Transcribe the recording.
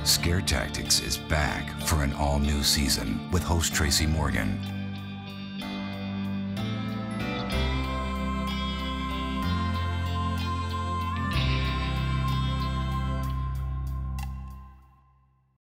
Scare Tactics is back for an all-new season with host Tracy Morgan.